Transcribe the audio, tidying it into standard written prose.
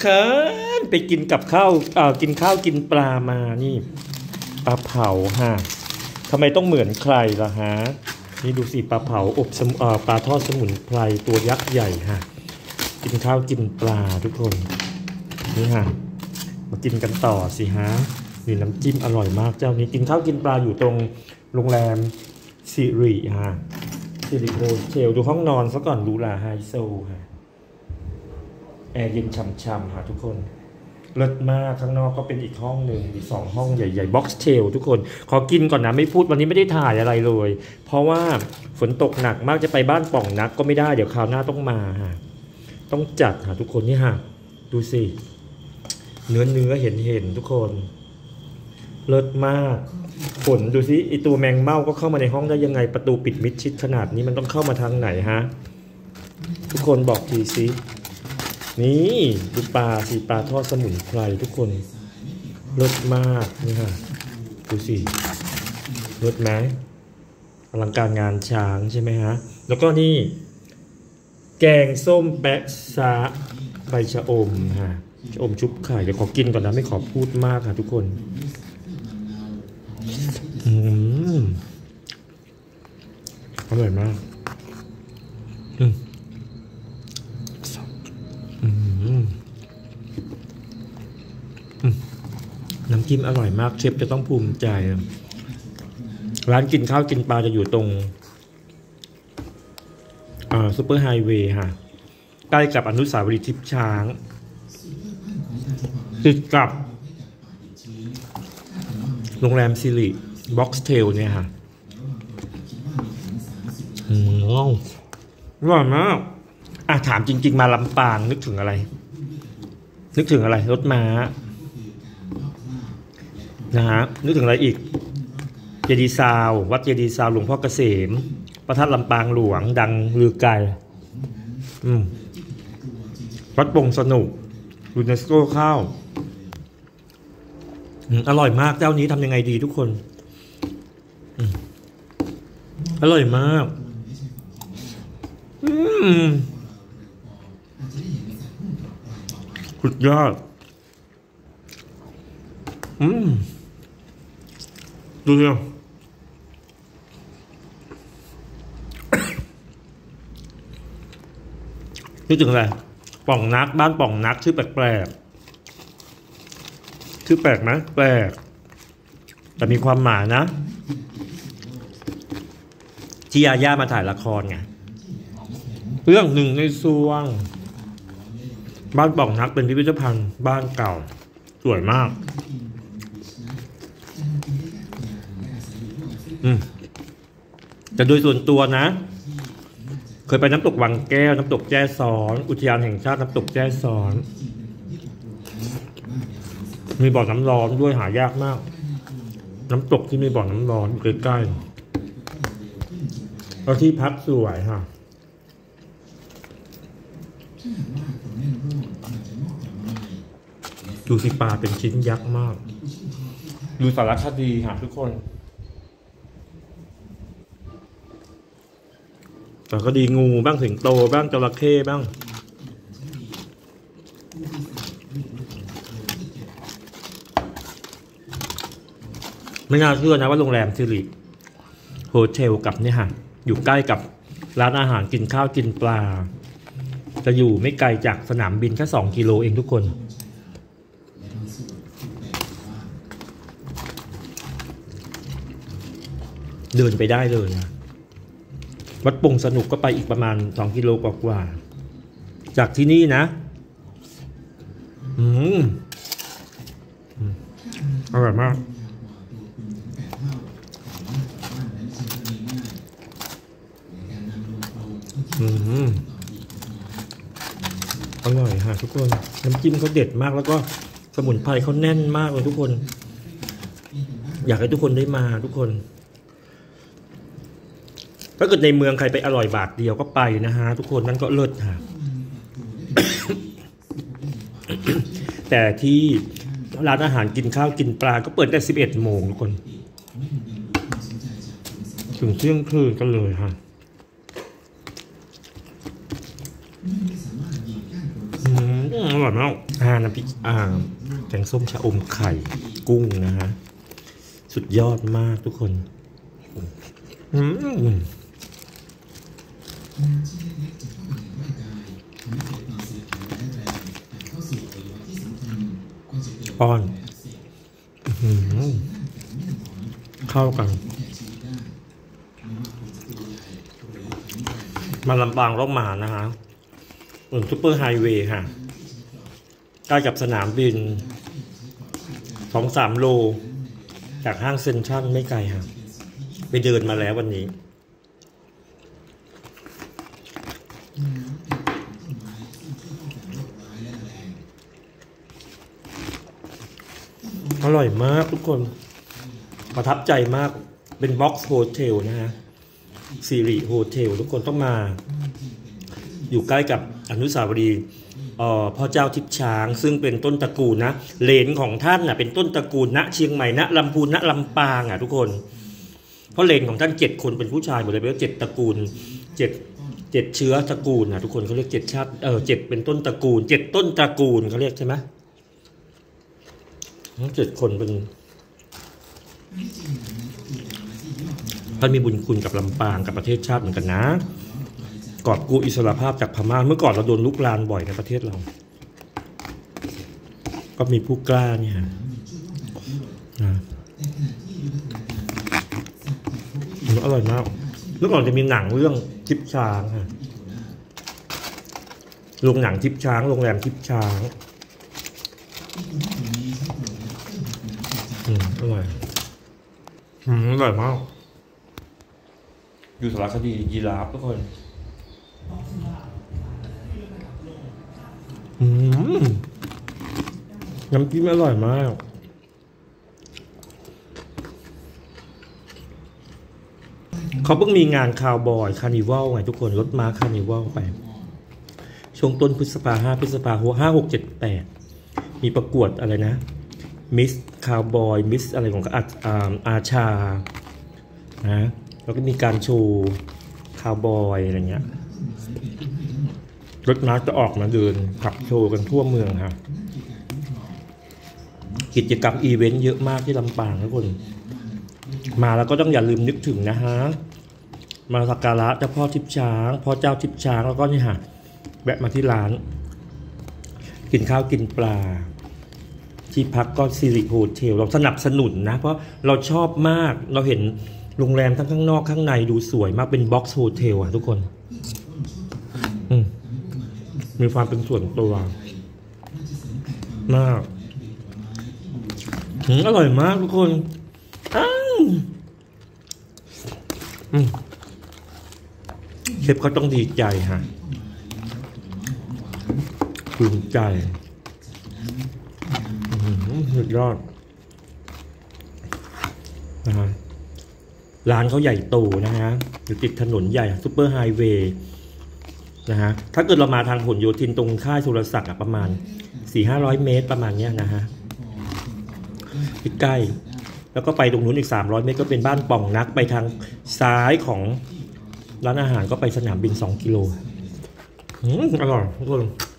เขินไปกินกับข้าวกินข้าวกินปลามานี่ปลาเผาฮะทำไมต้องเหมือนใครล่ะฮะนี่ดูสิปลาเผาอบปลาทอดสมุนไพรตัวยักษ์ใหญ่ฮะกินข้าวกินปลาทุกคนนี่ฮะมากินกันต่อสิฮะมีน้ำจิ้มอร่อยมากเจ้านี้กินข้าวกินปลาอยู่ตรงโรงแรมสิริฮะสิริโฮเทลดูห้องนอนซะก่อนดูหราไฮโซฮะแอร์เย็นช่ำๆฮะทุกคนเลิศมากข้างนอกก็เป็นอีกห้องหนึ่งมี2ห้องใหญ่ๆบ็อกซ์เทลทุกคนขอกินก่อนนะไม่พูดวันนี้ไม่ได้ถ่ายอะไรเลยเพราะว่าฝนตกหนักมากจะไปบ้านป่องนักก็ไม่ได้เดี๋ยวคราวหน้าต้องมาฮะต้องจัดฮะทุกคนนี่ฮะดูสิเนื้อเห็นทุกคนเลิศมากฝนดูสิไอตัวแมงเม่าก็เข้ามาในห้องได้ยังไงประตูปิดมิดชิดขนาดนี้มันต้องเข้ามาทางไหนฮะทุกคนบอกทีสินี่ดูปลาสิปลาทอดสมุนไพรทุกคนเลิศมากนี่ฮะดูสิเลิศไหมอลังการงานช้างใช่ไหมฮะแล้วก็นี่แกงส้มแปะซะใบชะอมฮะชะอมชุบไข่เดี๋ยวขอกินก่อนนะไม่ขอพูดมากค่ะทุกคนอร่อยมากน้ำจิ้มอร่อยมากเชฟจะต้องภูมิใจร้านกินข้าวกินปลาจะอยู่ตรงซุปเปอร์ไฮเวย์ค่ะใกล้กับอนุสาวรีย์ทิพย์ช้างติดกับโรงแรมซิริบ็อกซ์เทลเนี่ยค่ะอร่อยมากถามจริงๆมาลำปางนึกถึงอะไรรถม้านะฮะนึกถึงอะไรอีกเจดีย์ซาววัดเจดีย์ซาวหลวงพ่อเกษมพระธาตุลำปางหลวงดังลือไกลวัดปงสนุกยูเนสโกเข้าอร่อยมากเจ้านี้ทำยังไงดีทุกคนอร่อยมากสุดยอดดูสินึกถึงอะไรป่องนักบ้านป่องนักชื่อแปลกๆชื่อแปลกไหมแปลกแต่มีความหมายนะที่ยาย่ามาถ่ายละครไงเรื่องหนึ่งในซวงบ้านป่องนักเป็นพิพิธภัณฑ์บ้านเก่าสวยมากแต่โดยส่วนตัวนะเคยไปน้ำตกวังแก้วน้ำตกแจ้ซ้อนอุทยานแห่งชาติน้ำตกแจ้ซ้อนมีบ่อน้ำร้อนด้วยหายากมากน้ำตกที่มีบ่อน้ำร้อนใกล้ๆแล้วที่พักสวยค่ะดูสิปลาเป็นชิ้นยักษ์มากดูสารคดีค่ะทุกคนสารคดีงูบ้างสิงโตบ้างจระเข้บ้างไม่น่าเชื่อนะว่าโรงแรมสิริโฮเทลกับเนี่ยค่ะอยู่ใกล้กับร้านอาหารกินข้าวกินปลาจะอยู่ไม่ไกลจากสนามบินแค่2 กิโลเองทุกคนเดินไปได้เลยนะวัดปงสนุกก็ไปอีกประมาณ2 กิโลกว่าจากที่นี่นะอร่อยมากอร่อยค่ะทุกคนน้ำจิ้มเขาเด็ดมากแล้วก็สมุนไพรเขาแน่นมากเลยทุกคนอยากให้ทุกคนได้มาทุกคนถ้าเกิดในเมืองใครไปอร่อยบาทเดียวก็ไปนะฮะทุกคนนั่นก็เลิศค่ะ แต่ที่ร้านอาหารกินข้าวกินปลาก็เปิดแต่11 โมงทุกคนถึงเที่ยงคืนกันเลยค่ะอร่อยมากน้ำพริกแกงส้มชะอมไข่กุ้งนะฮะสุดยอดมากทุกคนป้อนเข้ากันมาลำปางต้องมานะฮะซุปเปอร์ไฮเวย์ค่ะใกล้กับสนามบิน 2-3 โลจากห้างเซ็นทรัลไม่ไกลค่ะไปเดินมาแล้ววันนี้อร่อยมากทุกคนประทับใจมากเป็นบ็อกซ์โฮเทลนะฮะสิริโฮเทลทุกคนต้องมาอยู่ใกล้กับอนุสาวรีย์พ่อเจ้าทิพย์ช้างซึ่งเป็นต้นตระกูลนะเหลนของท่านเป็นต้นตระกูลณเชียงใหม่ณลำพูนณลำปางทุกคนเพราะเหลนของท่าน7 คนเป็นผู้ชายหมดเลยเป็น7 ตระกูล7เชื้อตระกูลทุกคนเขาเรียก7 ชาติ7เป็นต้นตระกูล7 ต้นตระกูลเขาเรียกใช่ไหม7 คนเป็นท่านมีบุญคุณกับลำปางกับประเทศชาติเหมือนกันนะกอบกู้อิสรภาพจากพม่าเมื่อก่อนเราโดนลุกลานบ่อยในประเทศเราก็มีผู้กล้าเนี่ยอร่อยมากเมื่อก่อนจะมีหนังเรื่องทิพย์ช้างโรงหนังทิพย์ช้างโรงแรมทิพย์ช้างอร่อยอร่อยมากอยู่สารคดียีราฟทุกคนน้ำจิ้มอร่อยมากเขาเพิ่งมีงานคาวบอยคาร์นิวัลไงทุกคนรถม้าคาร์นิวัลไปช่วงต้นพฤษภา5 พฤษภา5 6 7 8มีประกวดอะไรนะมิสคาวบอยมิสอะไรของอาชานะแล้วก็มีการโชว์คาวบอยอะไรเงี้ยรถม้าจะออกมาเดินขับโชว์กันทั่วเมืองครับกิจกรรมอีเวนต์เยอะมากที่ลำปางทุกคนมาแล้วก็ต้องอย่าลืมนึกถึงนะฮะมาสักการะเจ้าพ่อทิพย์ช้างพ่อเจ้าทิพย์ช้างแล้วก็นี่ฮะแวะมาที่ร้านกินข้าวกินปลาที่พักก็สิริโฮเทลเราสนับสนุนนะเพราะเราชอบมากเราเห็นโรงแรมทั้งข้างนอกข้างในดูสวยมากเป็นบ็อกซ์โฮเทลทุกคนมีความเป็นส่วนตัวมากอร่อยมากทุกคนเชฟเขาต้องดีใจฮะภูมิใจสุดยอดนะฮะร้านเขาใหญ่โตนะฮะอยู่ติดถนนใหญ่ซุปเปอร์ไฮเวย์นะฮะถ้าเกิดเรามาทางผลโยธินตรงค่ายสุรศักดิ์ประมาณ 400-500 เมตรประมาณเนี้ยนะฮะใกล้แล้วก็ไปตรงนู้นอีก300 เมตรก็เป็นบ้านป่องนักไปทางซ้ายของร้านอาหารก็ไปสนามบิน2 กิโลอร่อยทุกคน